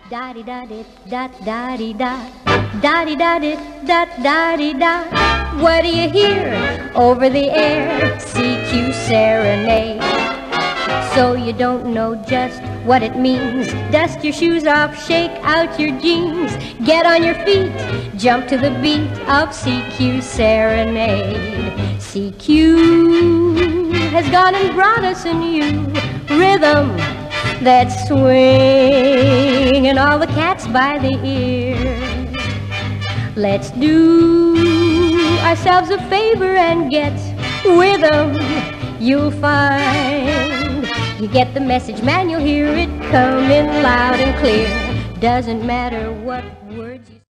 Da di da di da da di da da di da di da da di da. What do you hear over the air? CQ serenade. So you don't know just what it means. Dust your shoes off, shake out your jeans. Get on your feet, jump to the beat of CQ serenade. CQ has gone and brought us a new rhythm that's swinging all the cats by the ear. Let's do ourselves a favor and get with 'em. You'll find you get the message, man, you'll hear it coming loud and clear. Doesn't matter what words you